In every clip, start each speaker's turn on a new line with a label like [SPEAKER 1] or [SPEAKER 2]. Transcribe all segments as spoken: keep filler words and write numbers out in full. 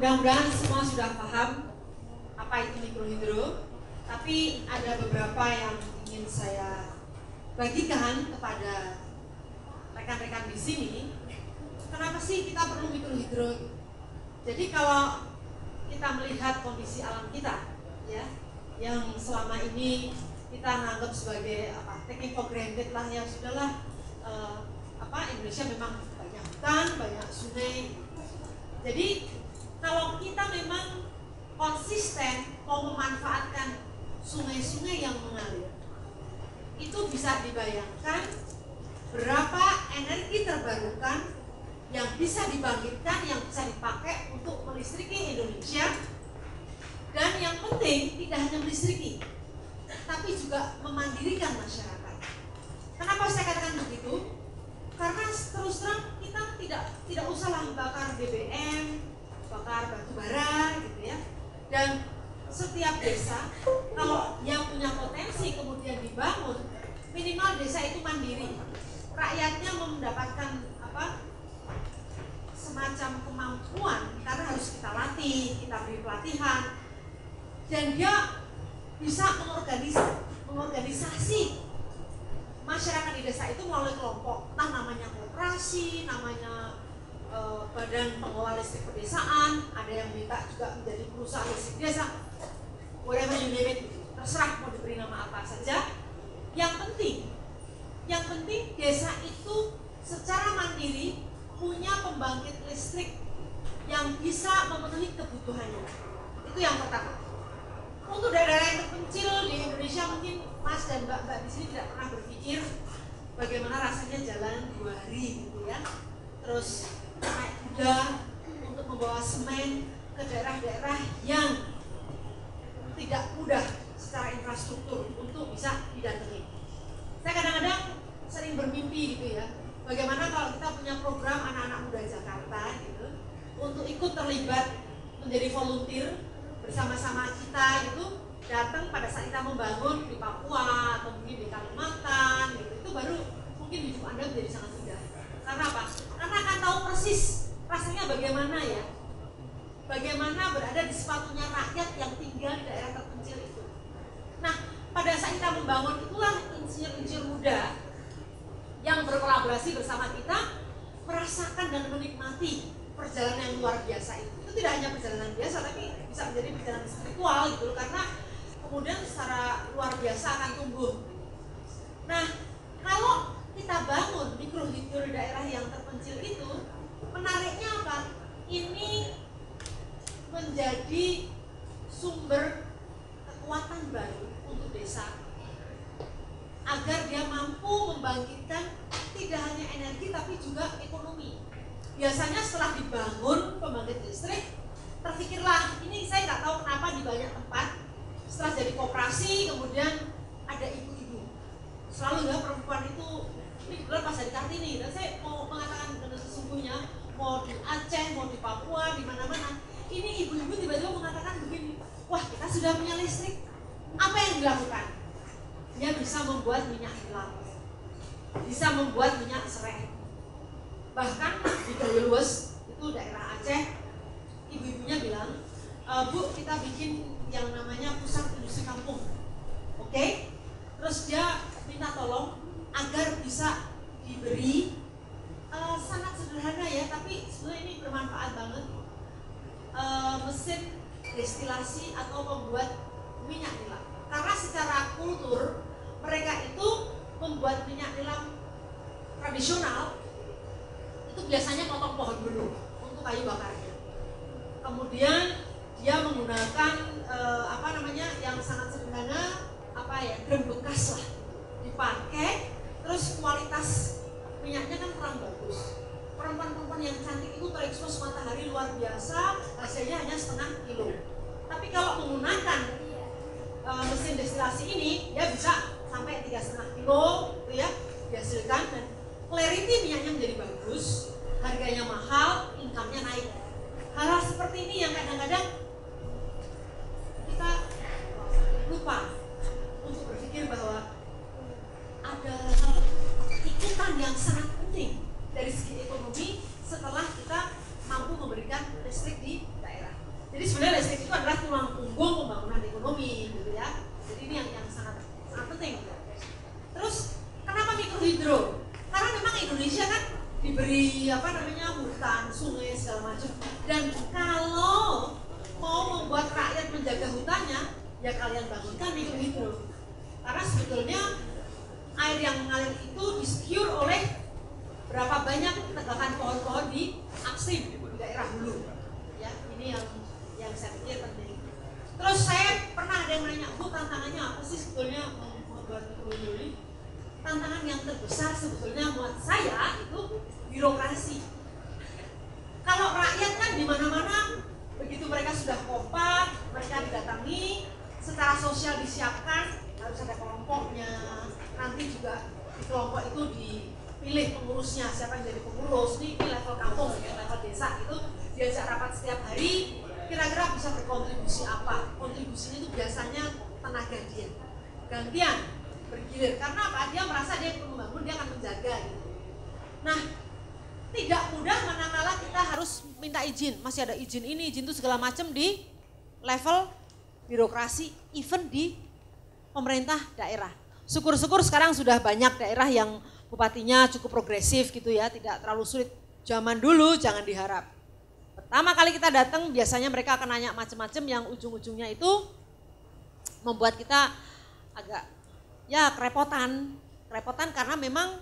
[SPEAKER 1] mudah-mudahan semua sudah paham apa itu mikrohidro, tapi ada beberapa yang ingin saya bagikan kepada rekan-rekan di sini. Kenapa sih kita perlu mikrohidro? Jadi kalau kita melihat kondisi alam kita, ya, yang selama ini kita anggap sebagai apa, taking for granted lah, ya sudahlah, eh, apa Indonesia memang banyak hutan, banyak sungai. Jadi kalau kita memang konsisten mau memanfaatkan sungai-sungai yang mengalir, itu bisa dibayangkan berapa energi terbarukan yang bisa dibangkitkan, yang bisa dipakai untuk melistriki Indonesia. Dan yang penting tidak hanya melistriki, tapi juga memandirikan masyarakat. Kenapa saya katakan begitu? Karena terus terang kita tidak tidak usahlah bakar B B M, bakar batu bara gitu ya. Dan setiap desa kalau yang punya potensi kemudian dibangun, minimal desa itu mandiri. Rakyatnya mendapatkan apa? Semacam kemampuan, karena harus kita latih, kita beri pelatihan, dan dia bisa mengorganisasi, mengorganisasi masyarakat di desa itu melalui kelompok, entah namanya koperasi, namanya e, badan pengelola listrik pedesaan, ada yang minta juga menjadi perusahaan listrik desa, whatever you name it, terserah mau diberi nama apa saja. Yang penting, yang penting desa itu secara mandiri punya pembangkit listrik yang bisa memenuhi kebutuhannya. Itu yang pertama. Untuk daerah yang terpencil di Indonesia, mungkin Mas dan Mbak-mbak di sini tidak pernah berpikir bagaimana rasanya jalan dua hari gitu ya. Terus naik kuda untuk membawa semen ke daerah-daerah yang tidak mudah secara infrastruktur untuk bisa didatangi. Saya kadang-kadang sering bermimpi gitu ya, bagaimana kalau kita punya program anak-anak muda Jakarta gitu, untuk ikut terlibat menjadi volunteer bersama-sama kita gitu, datang pada saat kita membangun di Papua atau mungkin di Kalimantan gitu, itu baru mungkin hidup Anda menjadi sangat mudah. Karena apa? Karena akan tahu persis rasanya bagaimana ya, bagaimana berada di sepatunya rakyat yang tinggal di daerah terpencil itu. Nah, pada saat kita membangun itulah insinyur-insinyur muda yang berkolaborasi bersama kita merasakan dan menikmati perjalanan yang luar biasa itu. Itu tidak hanya perjalanan biasa, tapi bisa menjadi perjalanan spiritual gitu loh, karena kemudian secara luar biasa akan tumbuh. Nah, kalau kita bangun mikrohidro di daerah yang terpencil itu, menariknya apa? Ini menjadi sumber kekuatan baru untuk desa, agar dia mampu membangkitkan tidak hanya energi tapi juga ekonomi. Biasanya setelah dibangun pembangkit listrik, terpikirlah, ini saya nggak tahu kenapa di banyak tempat setelah jadi koperasi kemudian ada ibu-ibu. Selalu ya perempuan itu, ini kebetulan pas dari Kartini, dan saya mau mengatakan dengan sesungguhnya, mau di Aceh, mau di Papua, di mana-mana, ini ibu-ibu tiba-tiba mengatakan begini, wah kita sudah punya listrik, apa yang dilakukan? Dia bisa membuat minyak hilang, bisa membuat minyak serai. Bahkan di Galuwes, itu daerah Aceh, ibu-ibunya bilang, e, Bu, kita bikin yang namanya pusat industri kampung. Oke? Okay? Terus dia minta tolong agar bisa diberi uh, sangat sederhana ya, tapi sebenarnya ini bermanfaat banget, uh, mesin destilasi atau membuat minyak nilam. Karena secara kultur mereka itu membuat minyak nilam tradisional itu biasanya potong pohon dulu untuk kayu bakarnya. Kemudian dia menggunakan uh, apa namanya yang sangat sederhana, apa ya, gram bekas lah dipakai. Terus kualitas minyaknya kan kurang bagus. Perempuan-perempuan yang cantik itu terekspos matahari luar biasa, hasilnya hanya setengah kilo. Tapi kalau menggunakan uh, mesin destilasi ini, dia bisa sampai tiga setengah kilo, gitu ya, dihasilkan, dan clarity minyaknya menjadi bagus, harganya mahal, income-nya naik. Hal-hal seperti ini yang kadang-kadang kita lupa untuk berpikir bahwa ada hal ikutan yang sangat penting dari segi ekonomi setelah kita mampu memberikan listrik di daerah. hutan, sungai, segala macam. Dan kalau mau membuat rakyat menjaga hutannya, ya kalian bangunkan mikrohidro. Karena sebetulnya air yang mengalir itu di-secure oleh berapa banyak tegakan pohon-pohon di upstream, di daerah hulu. Ya, ini yang yang saya pikir penting. Terus saya pernah ada yang nanya, Bu, tantangannya apa sih sebetulnya membuat mikrohidro ini? Tantangan yang terbesar sebetulnya buat saya itu birokrasi. Kalau rakyat kan di mana-mana, begitu mereka sudah kompak, mereka didatangi, secara sosial disiapkan, harus ada kelompoknya, nanti juga di kelompok itu dipilih pengurusnya, siapa yang jadi pengurus, ini, ini level kampung, ya, level desa itu diajak rapat setiap hari, kira-kira bisa berkontribusi apa? Kontribusinya itu biasanya tenaga dia, gantian, bergilir, karena apa? Dia merasa dia membangun, dia akan menjaga gitu. Nah, tidak mudah manakala kita harus minta izin, masih ada izin ini, izin itu segala macam di level birokrasi, even di pemerintah daerah. Syukur-syukur sekarang sudah banyak daerah yang bupatinya cukup progresif gitu ya, tidak terlalu sulit. Zaman dulu jangan diharap. Pertama kali kita datang biasanya mereka akan nanya macam-macam yang ujung-ujungnya itu membuat kita agak ya kerepotan. Kerepotan karena memang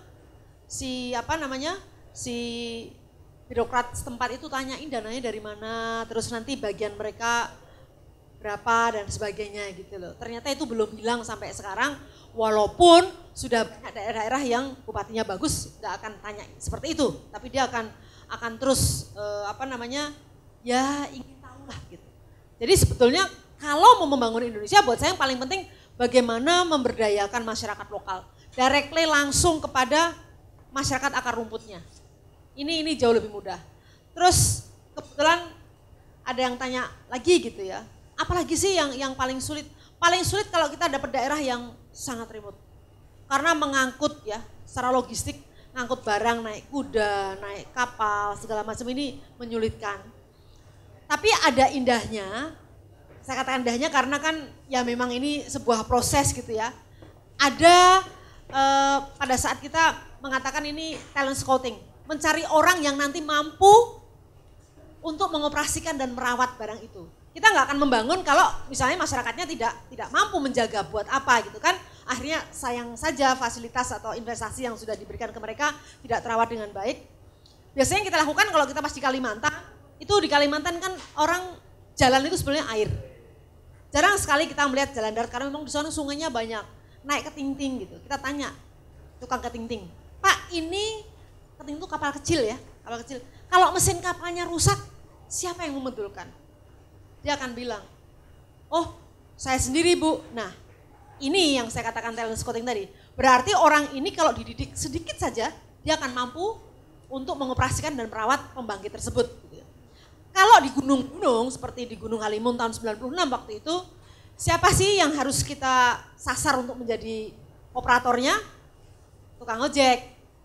[SPEAKER 1] si apa namanya si birokrat setempat itu tanyain dananya dari mana, terus nanti bagian mereka berapa dan sebagainya gitu loh. Ternyata itu belum hilang sampai sekarang, walaupun sudah banyak daerah-daerah yang bupatinya bagus, nggak akan tanya seperti itu, tapi dia akan akan terus eh, apa namanya ya ingin tahu lah gitu. Jadi sebetulnya kalau mau membangun Indonesia, buat saya yang paling penting bagaimana memberdayakan masyarakat lokal, directly langsung kepada masyarakat akar rumputnya. Ini ini jauh lebih mudah. Terus kebetulan ada yang tanya lagi gitu ya. Apalagi sih yang yang paling sulit? Paling sulit kalau kita dapat daerah yang sangat remote. Karena mengangkut ya, secara logistik, ngangkut barang naik kuda, naik kapal, segala macam ini menyulitkan. Tapi ada indahnya, saya katakan indahnya karena kan ya memang ini sebuah proses gitu ya. Ada eh, pada saat kita mengatakan ini talent scouting, mencari orang yang nanti mampu untuk mengoperasikan dan merawat barang itu. Kita nggak akan membangun kalau misalnya masyarakatnya tidak tidak mampu menjaga buat apa gitu kan. Akhirnya sayang saja fasilitas atau investasi yang sudah diberikan ke mereka tidak terawat dengan baik. Biasanya yang kita lakukan kalau kita pas di Kalimantan, itu di Kalimantan kan orang jalan itu sebenarnya air. Jarang sekali kita melihat jalan darat karena memang di sana sungainya banyak, naik ketingting gitu. Kita tanya tukang ketingting, Pak ini ketingting itu kapal kecil ya, kapal kecil. Kalau mesin kapalnya rusak, siapa yang membetulkan? Dia akan bilang, oh saya sendiri Bu. Nah ini yang saya katakan talent scouting tadi. Berarti orang ini kalau dididik sedikit saja, dia akan mampu untuk mengoperasikan dan merawat pembangkit tersebut. Kalau di gunung-gunung seperti di Gunung Halimun tahun sembilan puluh enam waktu itu, siapa sih yang harus kita sasar untuk menjadi operatornya? Tukang ojek.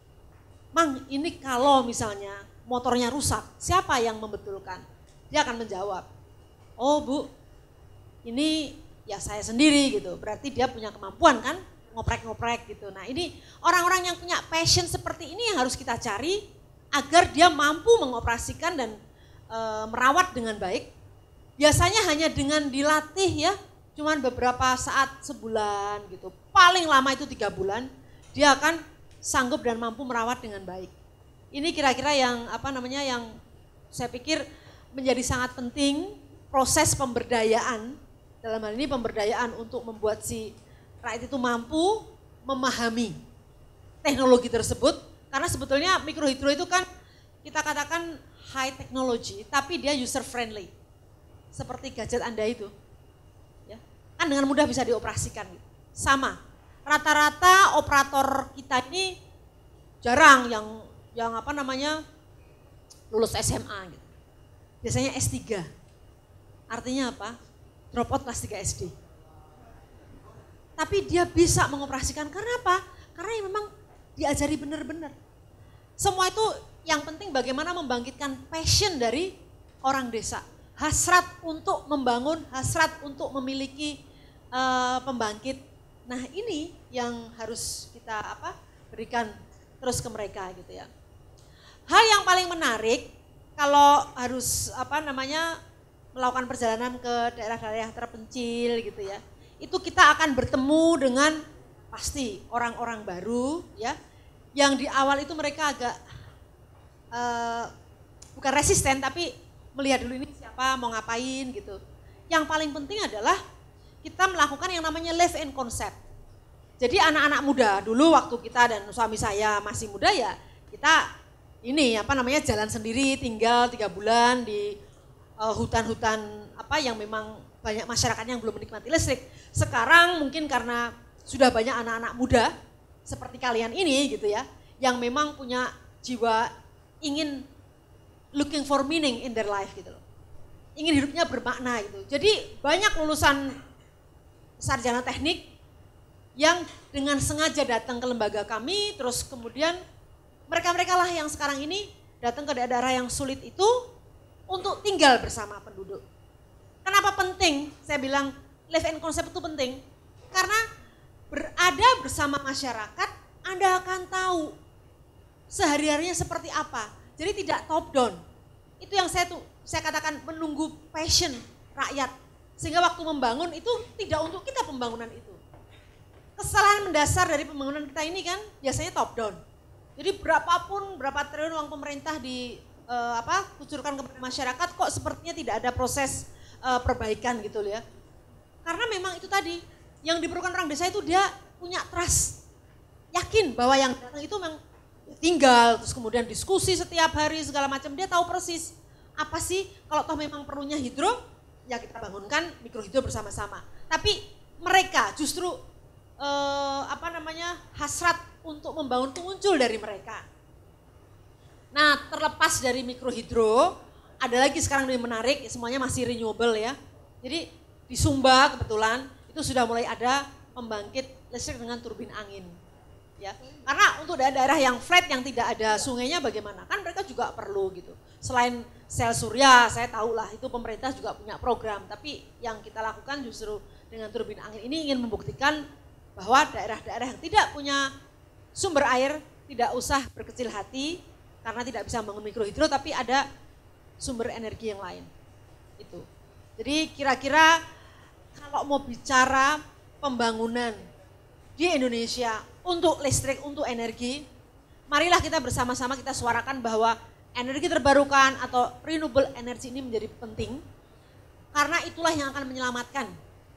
[SPEAKER 1] Mang ini kalau misalnya motornya rusak, siapa yang membetulkan? Dia akan menjawab, oh Bu, ini ya saya sendiri gitu. Berarti dia punya kemampuan kan, ngoprek-ngoprek gitu. Nah ini orang-orang yang punya passion seperti ini yang harus kita cari agar dia mampu mengoperasikan dan e, merawat dengan baik. Biasanya hanya dengan dilatih ya, cuman beberapa saat sebulan gitu. Paling lama itu tiga bulan, dia akan sanggup dan mampu merawat dengan baik. Ini kira-kira yang apa namanya yang saya pikir menjadi sangat penting proses pemberdayaan, dalam hal ini pemberdayaan untuk membuat si rakyat itu mampu memahami teknologi tersebut, karena sebetulnya mikrohidro itu kan kita katakan high technology, tapi dia user friendly, seperti gadget Anda itu, ya, kan dengan mudah bisa dioperasikan. Sama, rata-rata operator kita ini jarang yang yang apa namanya lulus S M A gitu. Biasanya S tiga. Artinya apa? Drop out kelas tiga S D. Tapi dia bisa mengoperasikan karena apa? Karena yang memang diajari benar-benar. Semua itu yang penting bagaimana membangkitkan passion dari orang desa. Hasrat untuk membangun, hasrat untuk memiliki uh, pembangkit. Nah ini yang harus kita apa berikan terus ke mereka gitu ya. Hal yang paling menarik kalau harus apa namanya melakukan perjalanan ke daerah-daerah terpencil gitu ya, itu kita akan bertemu dengan pasti orang-orang baru ya, yang di awal itu mereka agak uh, bukan resisten tapi melihat dulu ini siapa, mau ngapain gitu. Yang paling penting adalah kita melakukan yang namanya live in concept. Jadi anak-anak muda dulu waktu kita dan suami saya masih muda ya, kita ini apa namanya jalan sendiri, tinggal tiga bulan di hutan-hutan uh, apa yang memang banyak masyarakatnya yang belum menikmati listrik. Sekarang mungkin karena sudah banyak anak-anak muda seperti kalian ini gitu ya, yang memang punya jiwa ingin looking for meaning in their life gitu loh. Ingin hidupnya bermakna gitu. Jadi banyak lulusan sarjana teknik yang dengan sengaja datang ke lembaga kami, terus kemudian mereka-mereka lah yang sekarang ini datang ke daerah yang sulit itu untuk tinggal bersama penduduk. Kenapa penting? Saya bilang live in concept itu penting. Karena berada bersama masyarakat, Anda akan tahu sehari-harinya seperti apa. Jadi tidak top down. Itu yang saya tuh saya katakan menunggu passion rakyat. Sehingga waktu membangun itu tidak untuk kita pembangunan itu. Kesalahan mendasar dari pembangunan kita ini kan biasanya top down. Jadi berapapun berapa triliun uang pemerintah di uh, apa kucurkan kepada masyarakat, kok sepertinya tidak ada proses uh, perbaikan gitu ya. Karena memang itu tadi yang diperlukan orang desa itu dia punya trust, yakin bahwa yang datang itu memang tinggal, terus kemudian diskusi setiap hari segala macam, dia tahu persis apa sih kalau toh memang perlunya hidro, ya kita bangunkan mikrohidro bersama-sama. Tapi mereka justru uh, apa namanya hasrat untuk membangun itu muncul dari mereka. Nah, terlepas dari mikrohidro, ada lagi sekarang yang menarik, semuanya masih renewable ya. Jadi di Sumba kebetulan itu sudah mulai ada pembangkit listrik dengan turbin angin. Ya, karena untuk daerah-daerah yang flat yang tidak ada sungainya bagaimana? Kan mereka juga perlu gitu. Selain sel surya, saya tahu lah itu pemerintah juga punya program, tapi yang kita lakukan justru dengan turbin angin ini ingin membuktikan bahwa daerah-daerah yang tidak punya sumber air tidak usah berkecil hati karena tidak bisa membangun mikrohidro, tapi ada sumber energi yang lain. Itu. Jadi kira-kira kalau mau bicara pembangunan di Indonesia untuk listrik, untuk energi, marilah kita bersama-sama kita suarakan bahwa energi terbarukan atau renewable energy ini menjadi penting karena itulah yang akan menyelamatkan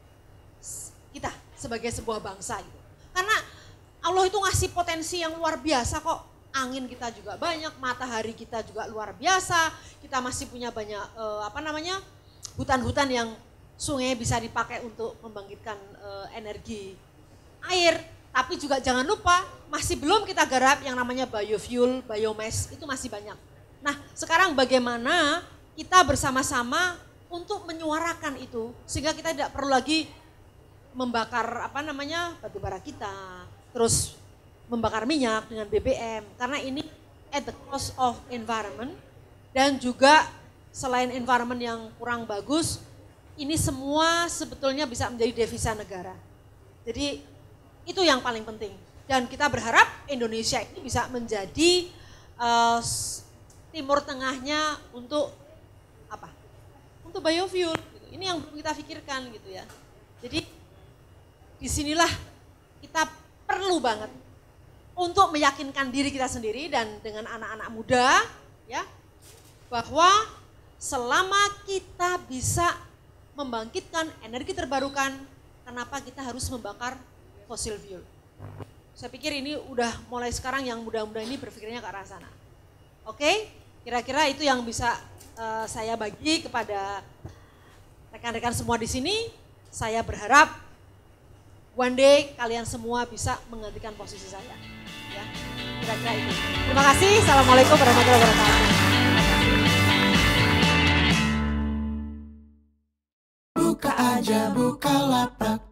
[SPEAKER 1] kita sebagai sebuah bangsa gitu. Karena Allah itu ngasih potensi yang luar biasa kok. Angin kita juga banyak, matahari kita juga luar biasa. Kita masih punya banyak eh, apa namanya hutan-hutan yang sungai bisa dipakai untuk membangkitkan eh, energi air. Tapi juga jangan lupa masih belum kita garap yang namanya biofuel, biomass itu masih banyak. Nah sekarang bagaimana kita bersama-sama untuk menyuarakan itu sehingga kita tidak perlu lagi membakar apa namanya batu bara kita, terus membakar minyak dengan B B M karena ini at the cost of environment dan juga selain environment yang kurang bagus, ini semua sebetulnya bisa menjadi devisa negara. Jadi itu yang paling penting dan kita berharap Indonesia ini bisa menjadi uh, timur tengahnya untuk apa? Untuk biofuel. Gitu. Ini yang belum kita pikirkan gitu ya. Jadi disinilah kita perlu banget untuk meyakinkan diri kita sendiri dan dengan anak-anak muda ya bahwa selama kita bisa membangkitkan energi terbarukan, kenapa kita harus membakar fossil fuel? Saya pikir ini udah mulai sekarang yang muda-muda ini berpikirnya ke arah sana. Oke, kira-kira itu yang bisa uh, saya bagi kepada rekan-rekan semua di sini. Saya berharap one day kalian semua bisa menggantikan posisi saya. Ya, kira-kira itu. Terima kasih. Assalamualaikum warahmatullahi wabarakatuh.
[SPEAKER 2] Buka aja Bukalapak.